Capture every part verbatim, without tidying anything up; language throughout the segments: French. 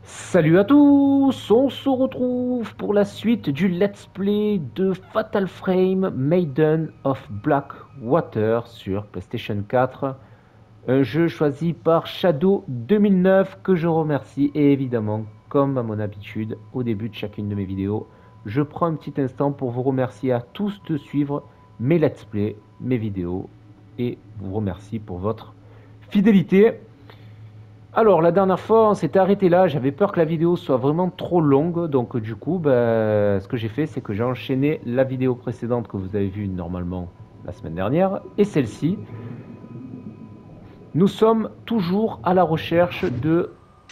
Salut à tous, on se retrouve pour la suite du let's play de Fatal Frame Maiden of Blackwater sur PlayStation quatre. Un jeu choisi par Shadow deux mille neuf que je remercie et évidemment, comme à mon habitude, au début de chacune de mes vidéos, je prends un petit instant pour vous remercier à tous de suivre mes let's play, mes vidéos et vous remercie pour votre fidélité. Alors, la dernière fois, on s'était arrêté là. J'avais peur que la vidéo soit vraiment trop longue. Donc, du coup, ben, ce que j'ai fait, c'est que j'ai enchaîné la vidéo précédente que vous avez vue normalement la semaine dernière et celle-ci. Nous sommes toujours à la recherche de...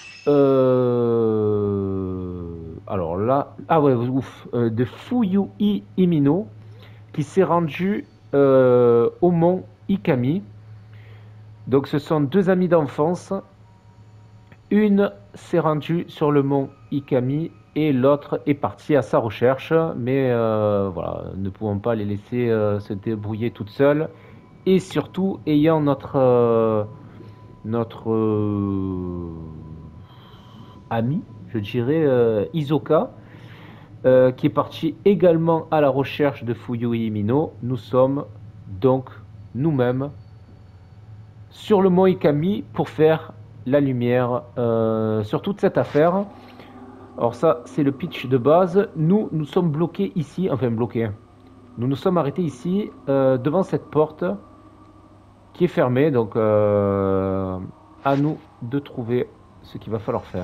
euh, Alors là... Ah ouais, ouf. euh, de Fuyui Imino qui s'est rendu euh, au mont Ikami. Donc, ce sont deux amis d'enfance. Une s'est rendue sur le mont Ikami et l'autre est partie à sa recherche, mais euh, voilà, ne pouvons pas les laisser euh, se débrouiller toutes seules. Et surtout, ayant notre, euh, notre euh, ami, je dirais, euh, Isoka, euh, qui est parti également à la recherche de Fuyui Mino, nous sommes donc nous-mêmes sur le mont Ikami pour faire la lumière euh, sur toute cette affaire. Alors ça, c'est le pitch de base. Nous, nous sommes bloqués ici, enfin bloqués. Nous nous sommes arrêtés ici, euh, devant cette porte qui est fermée. Donc, euh, à nous de trouver ce qu'il va falloir faire.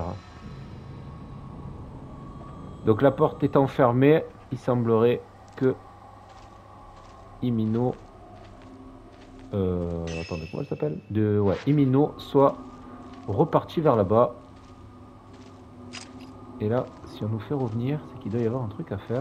Donc la porte étant fermée, il semblerait que Imino... Euh, attendez, comment elle s'appelle de, ouais, Imino soit reparti vers là-bas. Et là, si on nous fait revenir, c'est qu'il doit y avoir un truc à faire.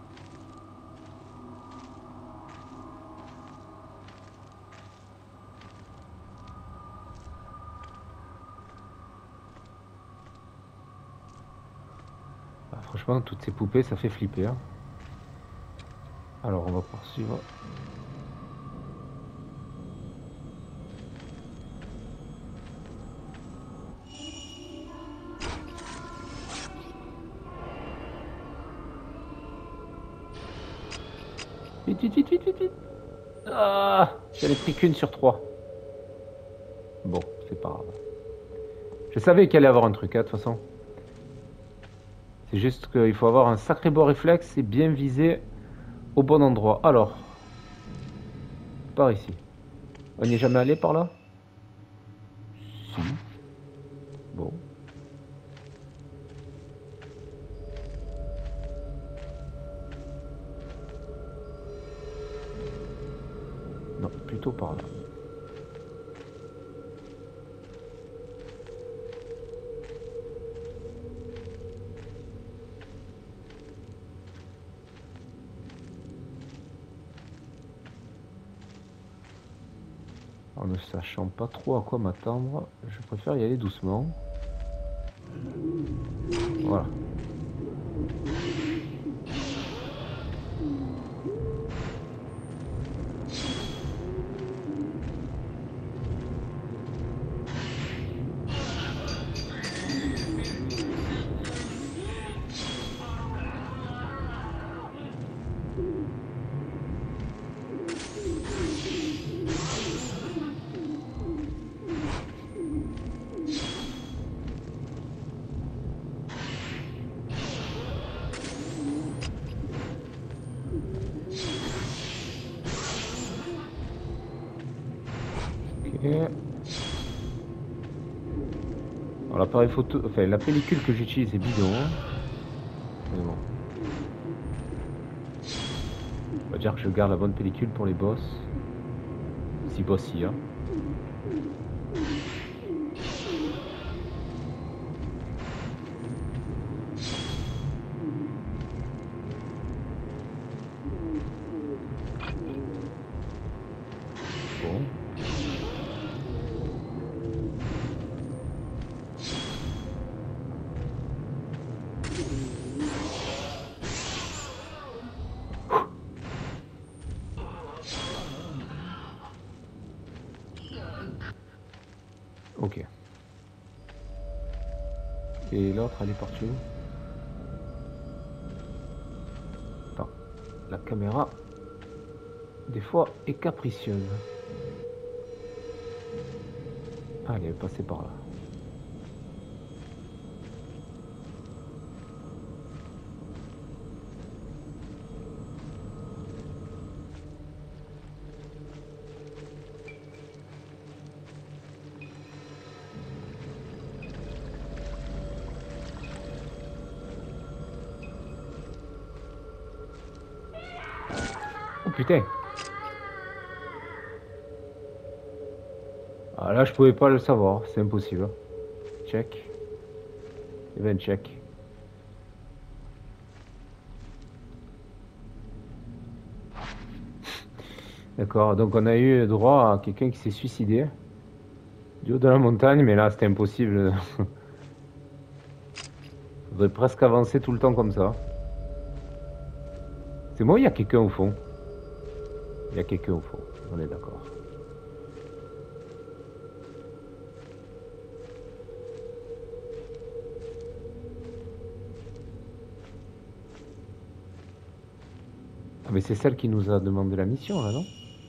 Ah, franchement, toutes ces poupées, ça fait flipper. Hein. Alors, on va poursuivre. Vite, vite, vite, vite, vite, vite. Ah, j'en ai pris qu'une sur trois. Bon, c'est pas grave. Je savais qu'il allait y avoir un truc, hein, de toute façon. C'est juste qu'il faut avoir un sacré beau réflexe et bien viser au bon endroit. Alors, par ici. On n'y est jamais allé par là? Si. Bon. Non, plutôt par là. En ne sachant pas trop à quoi m'attendre, je préfère y aller doucement. Voilà. Alors l'appareil photo, enfin la pellicule que j'utilise est bidon. Hein. Mais bon. On va dire que je garde la bonne pellicule pour les boss. Si boss y a. Bon. Et l'autre, elle est partie où? Attends, la caméra, des fois, est capricieuse. Ah, elle est passée par là. Oh putain! Ah là, je pouvais pas le savoir, c'est impossible. Check. Et ben check. D'accord, donc on a eu droit à quelqu'un qui s'est suicidé du haut de la montagne, mais là c'était impossible. Faudrait presque avancer tout le temps comme ça. C'est moi, il y a quelqu'un au fond. Il y a quelqu'un au fond, on est d'accord. Ah mais c'est celle qui nous a demandé la mission là, non?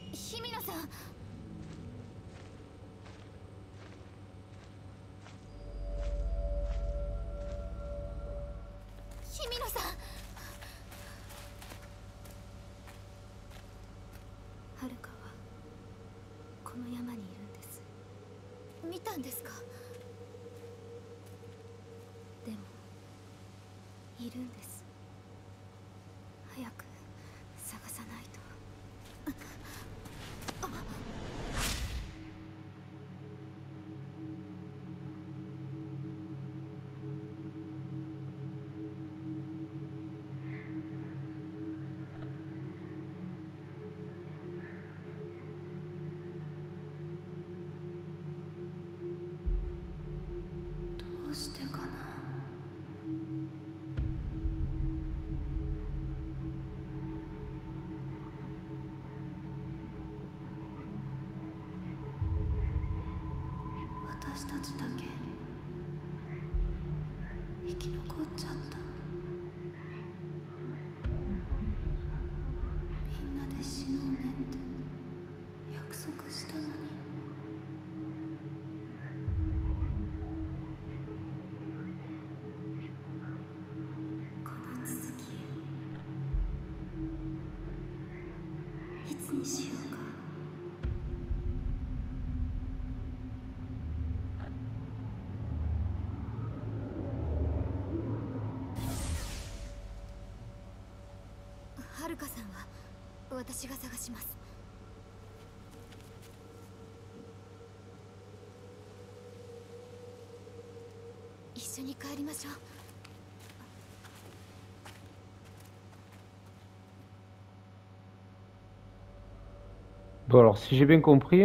Bon alors si j'ai bien compris,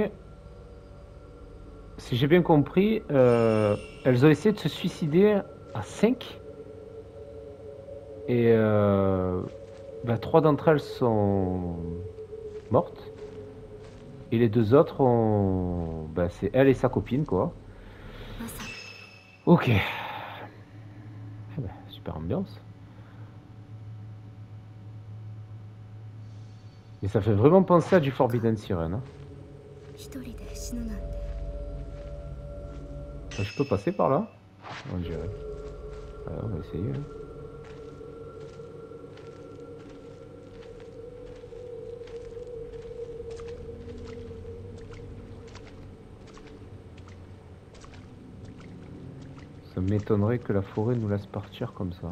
si j'ai bien compris, euh, elles ont essayé de se suicider à cinq et euh, bah, trois d'entre elles sont mortes et les deux autres ont, bah, c'est elle et sa copine quoi. Ok. Eh ben, super ambiance. Et ça fait vraiment penser à du Forbidden Siren. Hein. Je peux passer par là? On dirait. Ouais, on va essayer. Hein. Ça m'étonnerait que la forêt nous laisse partir comme ça.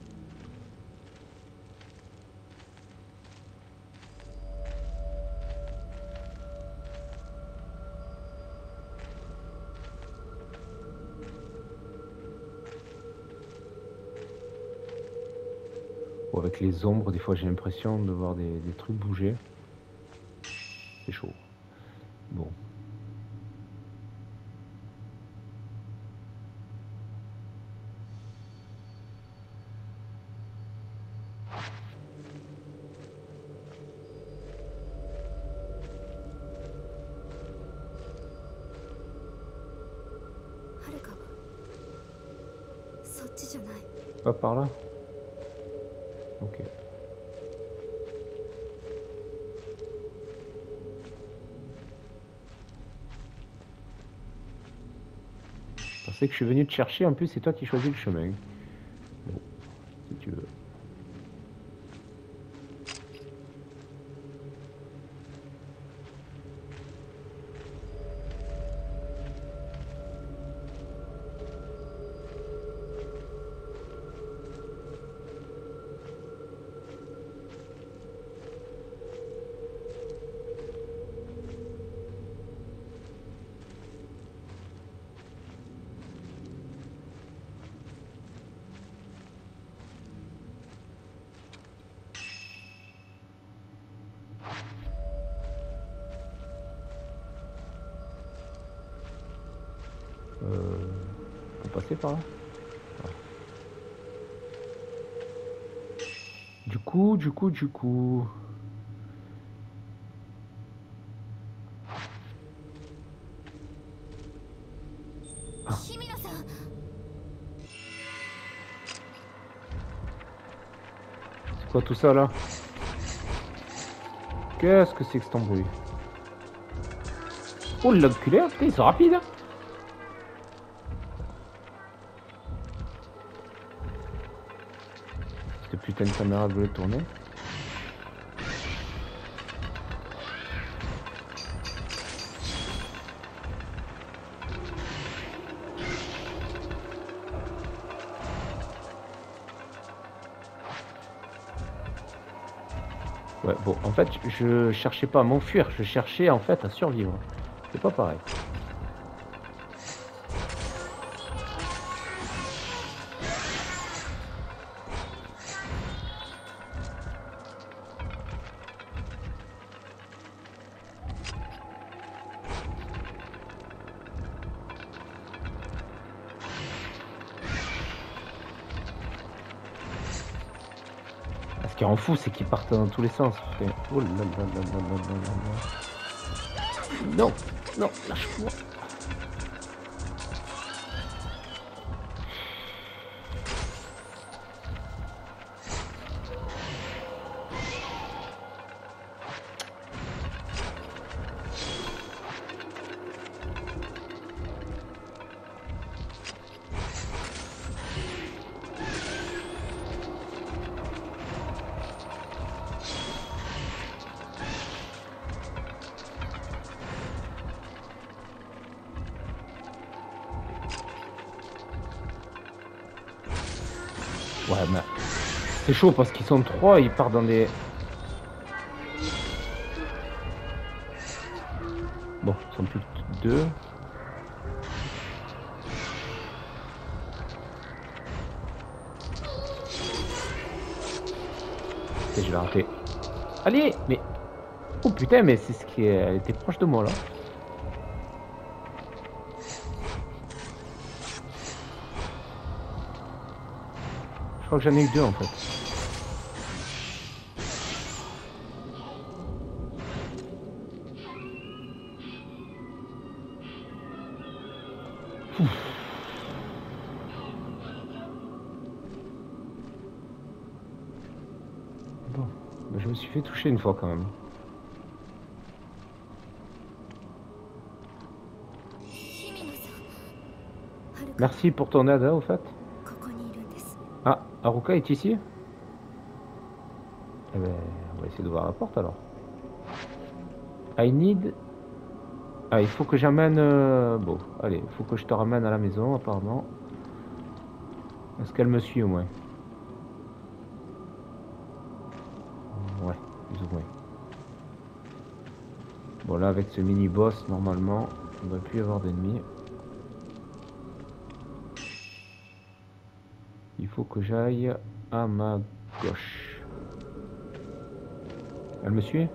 Bon, avec les ombres, des fois j'ai l'impression de voir des, des trucs bouger. C'est chaud. Bon. Pas par là. Ok. Je pensais que je suis venu te chercher, en plus c'est toi qui choisis le chemin. Bon, si tu veux. Euh, on peut passer par là. Ah. Du coup, du coup, du coup. Ah. C'est quoi tout ça là? Qu'est-ce que c'est que cet embrouille? Oh l'enculé, putain ils sont rapides hein. Cette putain de caméra voulait tourner. Ouais bon en fait je cherchais pas à m'enfuir, je cherchais en fait à survivre. C'est pas pareil. Ce qui rend fou, c'est qu'ils partent dans tous les sens. Putain. Oh là là là là là là là là. Non, non, lâche-moi. Ouais, mais c'est chaud parce qu'ils sont trois, ils partent dans des... Bon, ils sont plus que deux. Et je vais rater. Allez, mais... Oh putain, mais c'est ce qui est... Elle était proche de moi, là. Je crois que j'en ai eu deux, en fait. Ouf. Bon, bah, je me suis fait toucher une fois, quand même. Merci pour ton aide, hein, au fait. Ah, Haruka est ici? Eh ben, on va essayer d'ouvrir la porte, alors. I need... Ah, il faut que j'amène... Euh... Bon, allez, il faut que je te ramène à la maison, apparemment. Est-ce qu'elle me suit, au moins? Ouais, plus ou moins. Bon, là, avec ce mini-boss, normalement, il ne devrait plus y avoir d'ennemis. Il faut que j'aille à ma gauche. Elle me suit?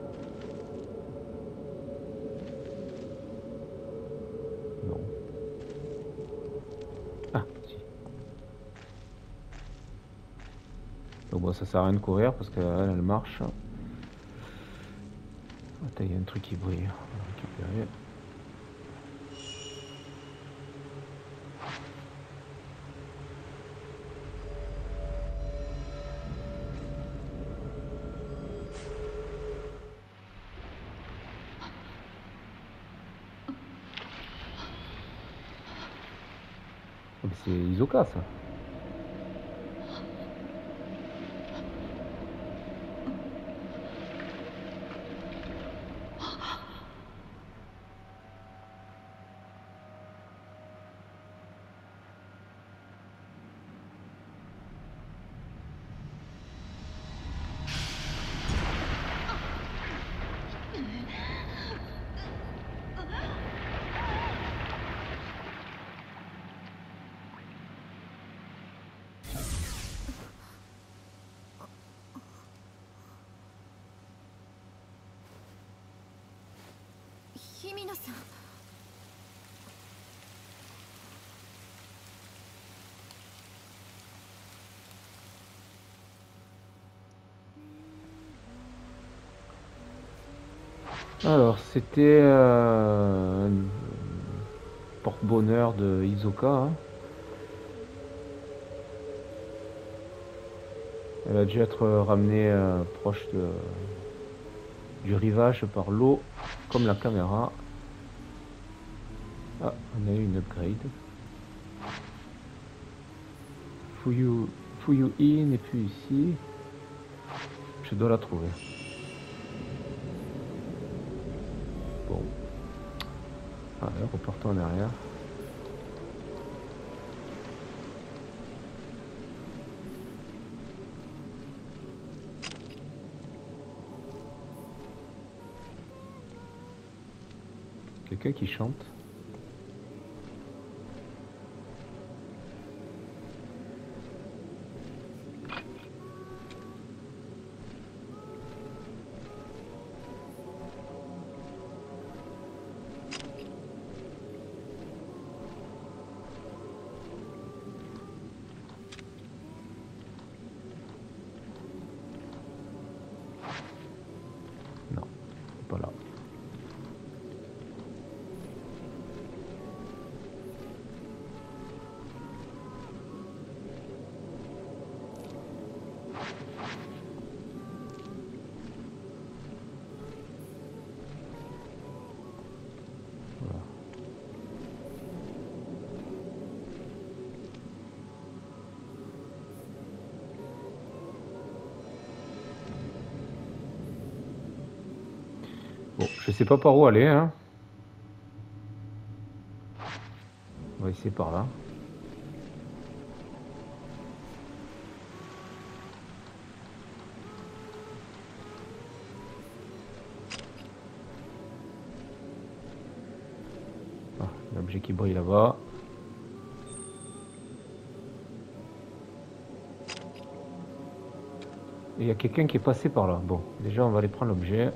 Non. Ah, si. Donc bon, ça sert à rien de courir parce qu'elle, elle marche. Attends, il y a un truc qui brille. On va récupérer. mais c'est Hisoka ça. Himino-san. Alors, c'était euh, un porte-bonheur de Hisoka. Hein. Elle a dû être ramenée euh, proche de, du rivage par l'eau, comme la caméra. Ah, on a eu une upgrade. Fuyu, Fuyui n'est plus ici. Je dois la trouver. Bon. Allez, repartons en arrière. Quelqu'un qui chante. Non, c'est pas là. Bon, je sais pas par où aller, hein. On va essayer par là. Ah, l'objet qui brille là-bas. Et il y a quelqu'un qui est passé par là. Bon, déjà on va aller prendre l'objet.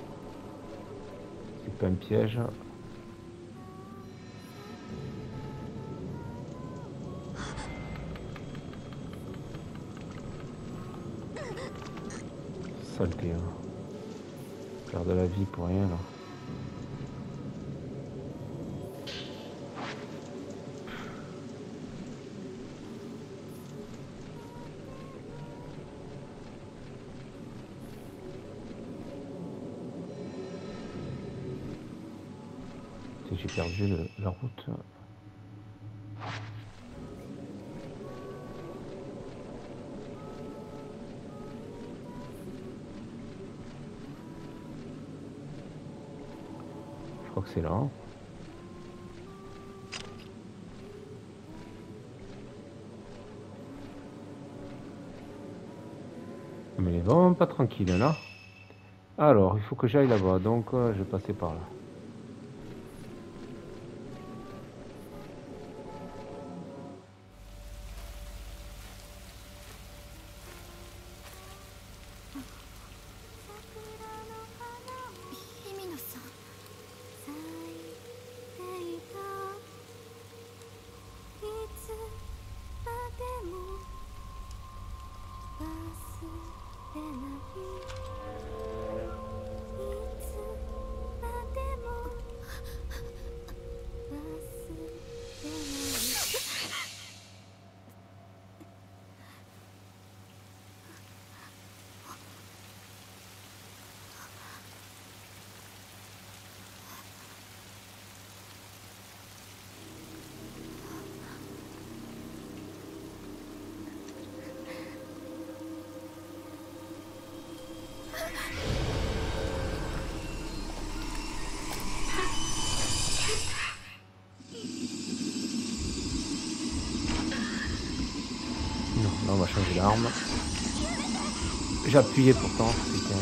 C'est pas un piège. Saleté. Hein. Perdre de la vie pour rien là. J'ai perdu le, la route. Je crois que c'est là. Mais il est vraiment pas tranquille là. Alors, il faut que j'aille là-bas, donc euh, je vais passer par là. Non, là on va changer d'arme. J'ai appuyé pourtant, putain.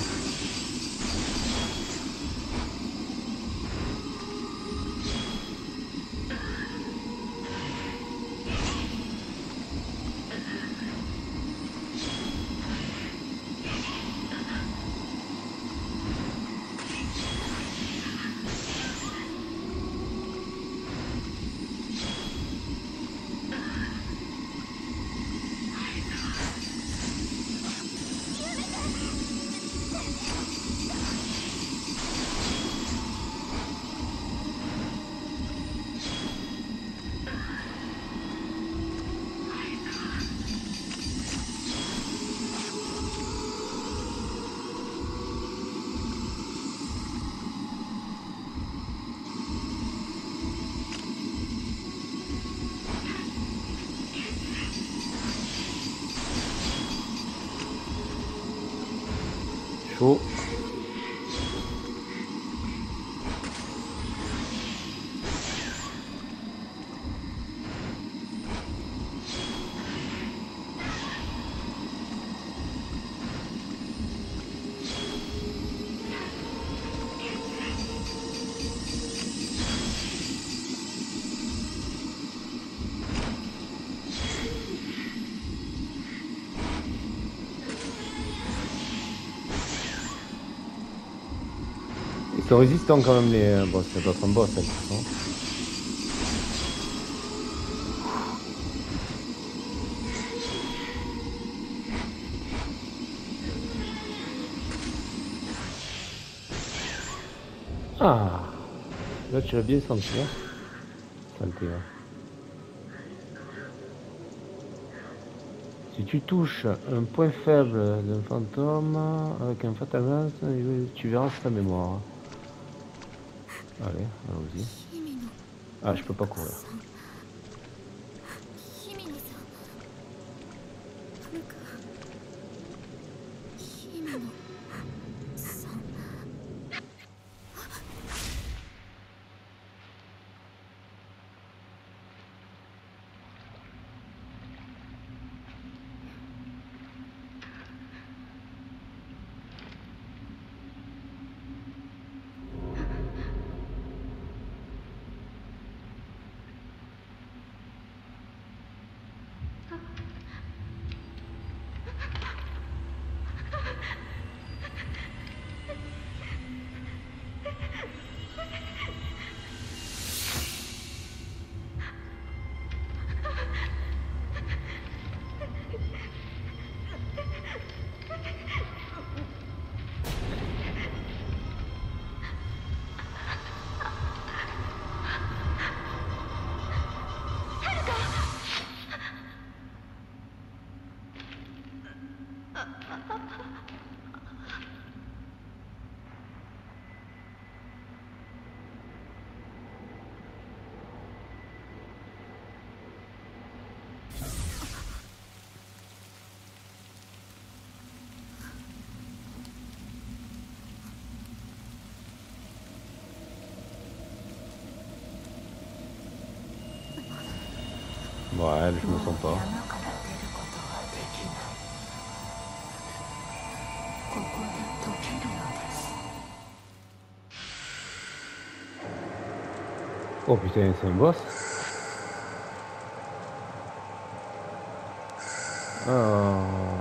Chaud. Ils sont résistants quand même les... Bon, ça doit être un boss, hein, de toute façon. Ah, là tu l'as bien senti, hein. Santé, hein. Si tu touches un point faible d'un fantôme avec un fatal lance, tu verras sa mémoire. Allez, allons-y. Ah, je peux pas courir. Ouais, je me sens pas. Oh putain, c'est un boss. Euh...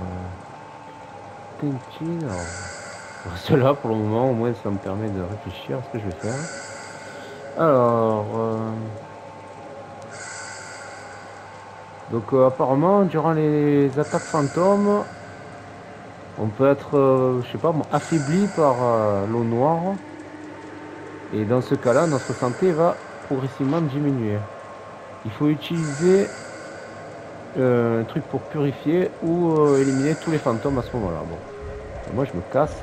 Tintin. Cela pour le moment, au moins ça me permet de réfléchir à ce que je vais faire. Alors... Euh... Donc euh, apparemment, durant les attaques fantômes, on peut être, euh, je sais pas, affaibli par euh, l'eau noire. Et dans ce cas-là, notre santé va progressivement diminuer. Il faut utiliser euh, un truc pour purifier ou euh, éliminer tous les fantômes à ce moment-là. Bon, et moi je me casse.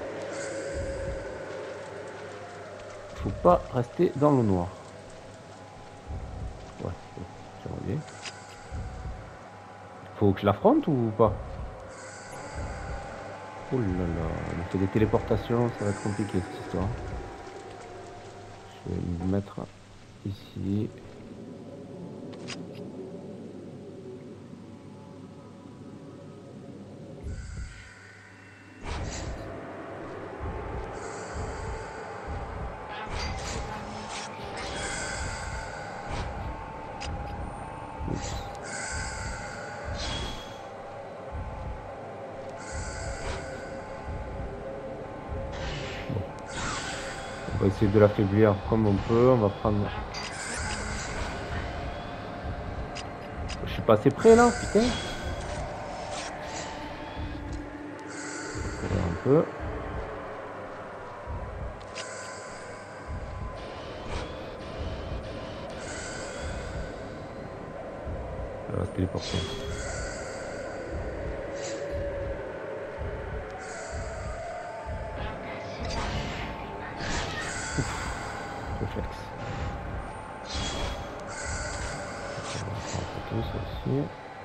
Faut pas rester dans l'eau noire. Ouais, j'aimerais bien. Faut que je l'affronte ou pas? Oh là là, on fait des téléportations, ça va être compliqué cette histoire. Je vais me mettre ici. On va essayer de l'affaiblir comme on peut. On va prendre... Je suis pas assez près là, putain. On va courir un peu. On va se téléporter. Réflexe. On va prendre en photo ça aussi.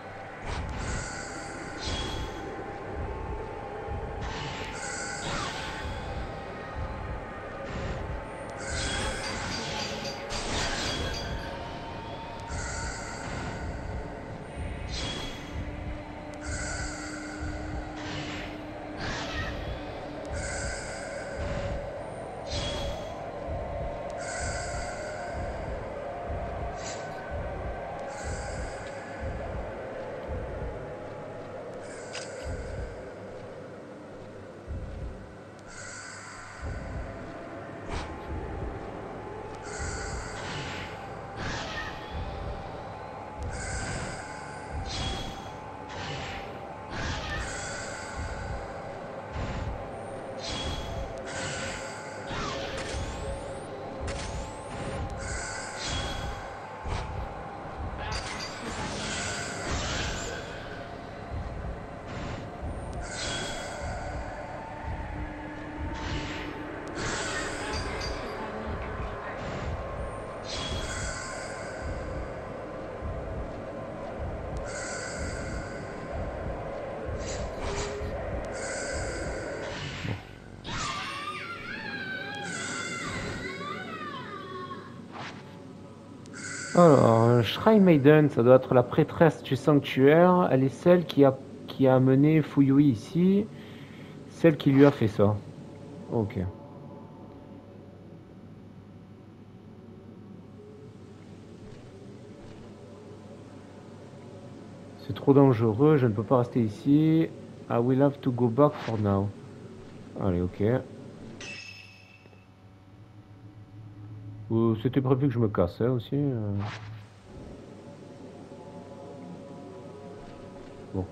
Alors, Shrine Maiden, ça doit être la prêtresse du sanctuaire. Elle est celle qui a, qui a amené Fuyui ici. Celle qui lui a fait ça. Ok. C'est trop dangereux, je ne peux pas rester ici. I will have to go back for now. Allez, ok. Euh, C'était prévu que je me casse hein, aussi. euh. Bon.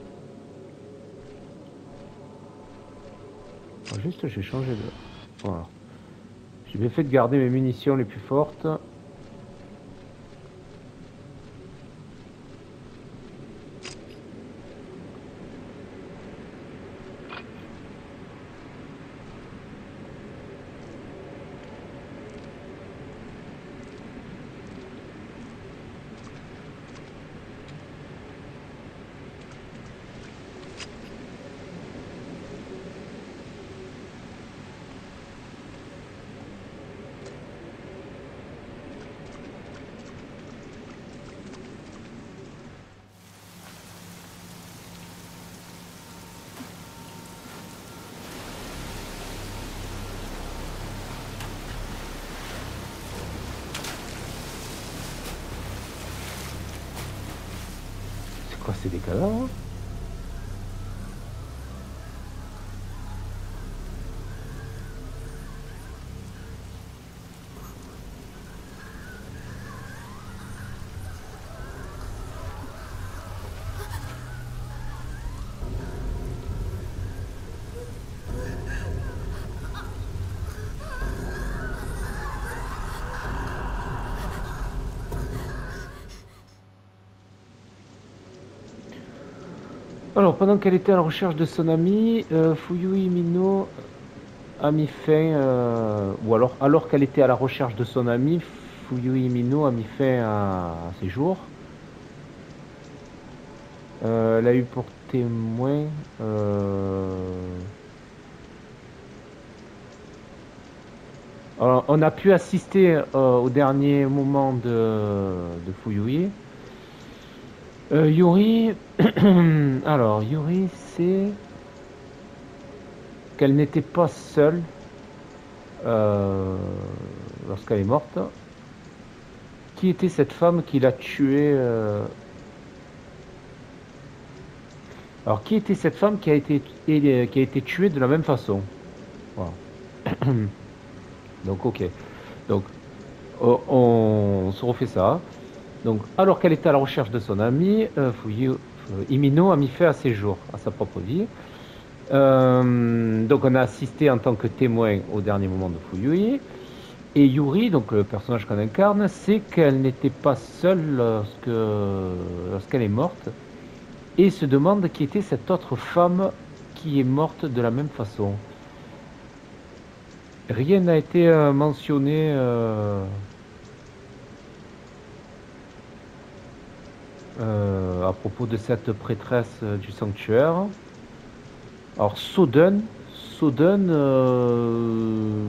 Alors, juste, j'ai changé de... Voilà. J'ai bien fait de garder mes munitions les plus fortes. Quoi, c'est des cadavres? Alors, pendant qu'elle était à la recherche de son ami, euh, Fuyui Mino a mis fin, euh, ou alors, alors qu'elle était à la recherche de son ami, Fuyui Mino a mis fin à, à ses jours. Euh, elle a eu pour témoin... Euh... Alors, on a pu assister euh, au dernier moment de, de Fuyui. Euh, Yuri... Alors, Yuri, c'est... qu'elle n'était pas seule euh, lorsqu'elle est morte. Qui était cette femme qui l'a tuée euh... Alors, qui était cette femme qui a été, qui a été tuée de la même façon? Voilà. Donc ok. Donc oh, on se refait ça. Donc alors qu'elle était à la recherche de son ami, euh, Fuyu- euh, Himino a mis fin à ses jours, à sa propre vie. Euh, donc on a assisté en tant que témoin au dernier moment de Fuyui. Et Yuri, donc le personnage qu'on incarne, sait qu'elle n'était pas seule lorsque, lorsqu'elle est morte et se demande qui était cette autre femme qui est morte de la même façon. Rien n'a été euh, mentionné euh, euh, à propos de cette prêtresse euh, du sanctuaire. Alors Soden, Soden, euh,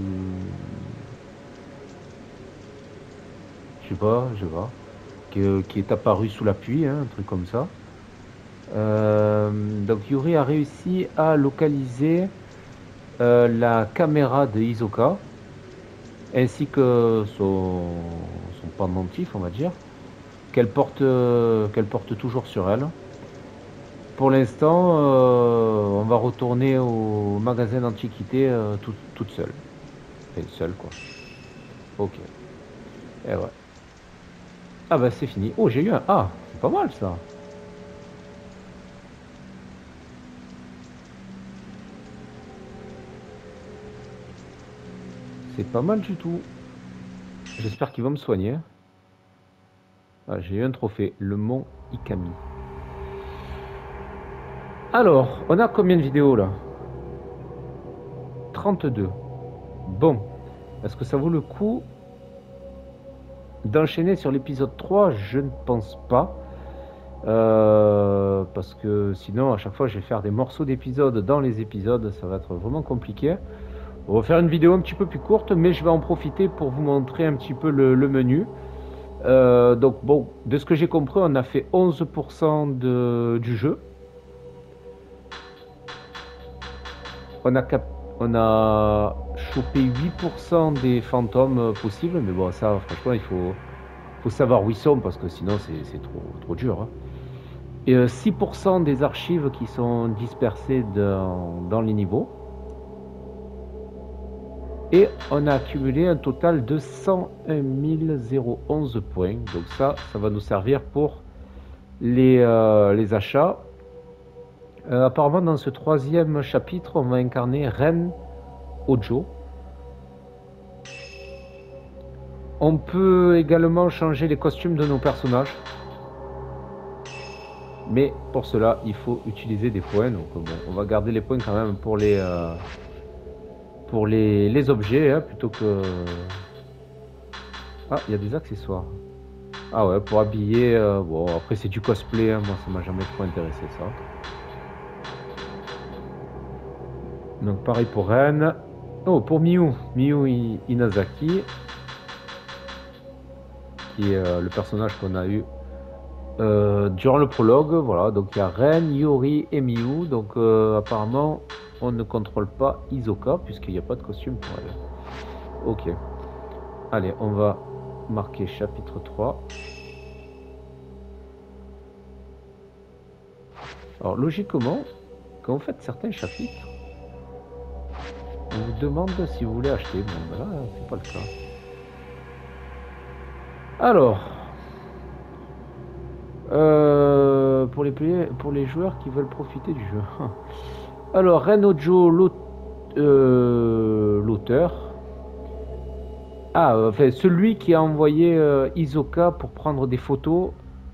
je sais pas, je sais pas, qui, qui est apparu sous la pluie, hein, un truc comme ça. Euh, donc Yuri a réussi à localiser euh, la caméra de Hisoka ainsi que son, son pendentif, on va dire, qu'elle porte, euh, qu'elle porte toujours sur elle. Pour l'instant, euh, on va retourner au magasin d'antiquité euh, tout- toute seule. Enfin, seule quoi. Ok. Et ouais. Ah bah c'est fini. Oh, j'ai eu un A. C'est pas mal ça. C'est pas mal du tout. J'espère qu'il va me soigner. Ah, j'ai eu un trophée. Le mont Ikami. Alors, on a combien de vidéos là? trente-deux. Bon. Est-ce que ça vaut le coup d'enchaîner sur l'épisode trois? Je ne pense pas. Euh, parce que sinon, à chaque fois, je vais faire des morceaux d'épisodes dans les épisodes. Ça va être vraiment compliqué. On va faire une vidéo un petit peu plus courte, mais je vais en profiter pour vous montrer un petit peu le, le menu. Euh, donc, bon, de ce que j'ai compris, on a fait onze pour cent de, du jeu. On a, cap- on a chopé huit pour cent des fantômes euh, possibles, mais bon, ça, franchement, il faut, faut savoir où ils sont parce que sinon, c'est c'est trop, trop dur, hein. Et euh, six pour cent des archives qui sont dispersées dans, dans les niveaux. Et on a accumulé un total de cent un mille onze points. Donc ça, ça va nous servir pour les, euh, les achats. Euh, apparemment, dans ce troisième chapitre, on va incarner Ren Ojo. On peut également changer les costumes de nos personnages. Mais pour cela, il faut utiliser des points. Donc bon, on va garder les points quand même pour les, euh, pour les, les objets, hein, plutôt que... Ah, il y a des accessoires. Ah ouais, pour habiller... euh, bon, après c'est du cosplay, hein, moi ça m'a jamais trop intéressé ça. Donc pareil pour Ren. Oh, pour Miyu. Miyu I- Inazaki. Qui est euh, le personnage qu'on a eu euh, durant le prologue. Voilà, donc il y a Ren, Yuri et Miyu. Donc euh, apparemment, on ne contrôle pas Hisoka puisqu'il n'y a pas de costume pour elle. Ok. Allez, on va marquer chapitre trois. Alors logiquement, quand vous faites certains chapitres, on vous demande si vous voulez acheter. Bon, ben là, c'est pas le cas. Alors, euh, pour, les play- pour les joueurs qui veulent profiter du jeu. Alors, Renojo, l'aut- euh, l'auteur. Ah, euh, enfin, celui qui a envoyé euh, Hisoka pour prendre des photos.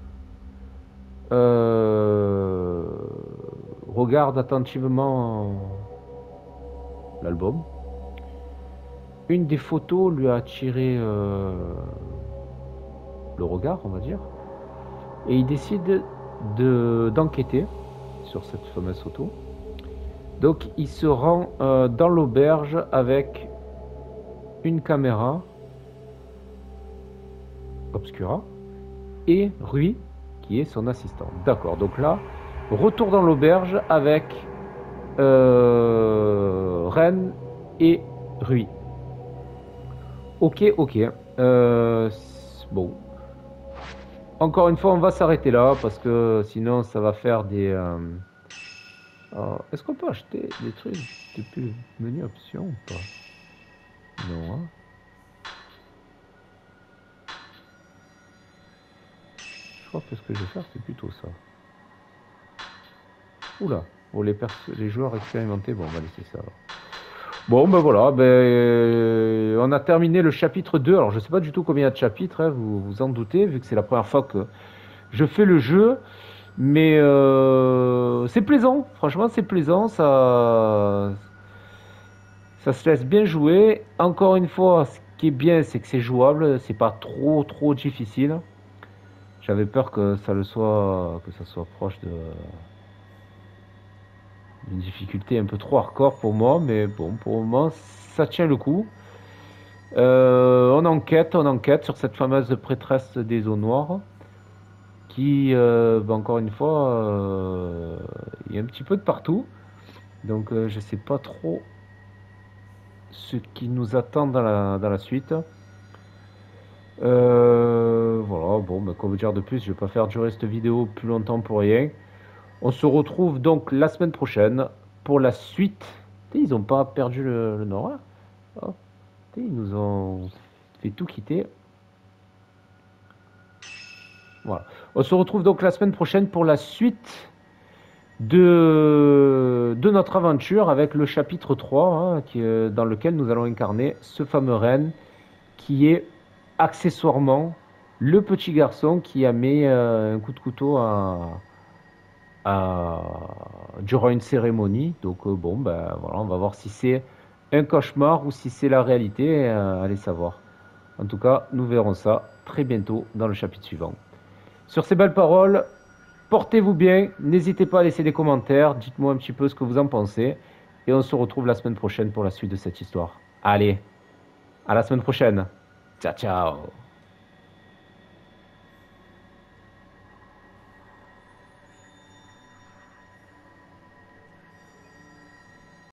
euh, regarde attentivement l'album. Une des photos lui a attiré euh, le regard, on va dire. Et il décide de, d'enquêter sur cette fameuse photo. Donc il se rend euh, dans l'auberge avec une caméra Obscura et Rui qui est son assistant. D'accord, donc là, retour dans l'auberge avec euh, Ren et Rui. Ok, ok. Euh, bon. Encore une fois, on va s'arrêter là parce que sinon ça va faire des... Euh... Est-ce qu'on peut acheter des trucs depuis le menu options ou pas? Non. Hein. Je crois que ce que je vais faire, c'est plutôt ça. Oula. Pour les, les joueurs expérimentés, bon, on va laisser ça alors. Bon, ben voilà, ben, euh, on a terminé le chapitre deux. Alors, je sais pas du tout combien il y a de chapitres, hein, vous vous en doutez, vu que c'est la première fois que je fais le jeu. Mais euh, c'est plaisant, franchement, c'est plaisant. Ça, ça se laisse bien jouer. Encore une fois, ce qui est bien, c'est que c'est jouable. C'est pas trop, trop difficile. J'avais peur que ça le soit, que ça soit proche de d'une difficulté un peu trop hardcore pour moi, mais bon, pour le moment, ça tient le coup. Euh, on enquête, on enquête sur cette fameuse prêtresse des eaux noires, qui, euh, bah, encore une fois, euh, il y a un petit peu de partout. Donc, euh, je sais pas trop ce qui nous attend dans la, dans la suite. Euh, voilà, bon, bah, quoi vous dire de plus, je vais pas faire durer cette vidéo plus longtemps pour rien. On se retrouve donc la semaine prochaine pour la suite. Ils ont pas perdu le, le nord. Hein. Oh, ils nous ont fait tout quitter. Voilà. On se retrouve donc la semaine prochaine pour la suite de, de notre aventure avec le chapitre trois, hein, qui, euh, dans lequel nous allons incarner ce fameux Ren qui est accessoirement le petit garçon qui a mis euh, un coup de couteau à, à, durant une cérémonie. Donc euh, bon, ben voilà, on va voir si c'est un cauchemar ou si c'est la réalité. Euh, allez savoir. En tout cas, nous verrons ça très bientôt dans le chapitre suivant. Sur ces belles paroles, portez-vous bien. N'hésitez pas à laisser des commentaires. Dites-moi un petit peu ce que vous en pensez. Et on se retrouve la semaine prochaine pour la suite de cette histoire. Allez, à la semaine prochaine. Ciao, ciao.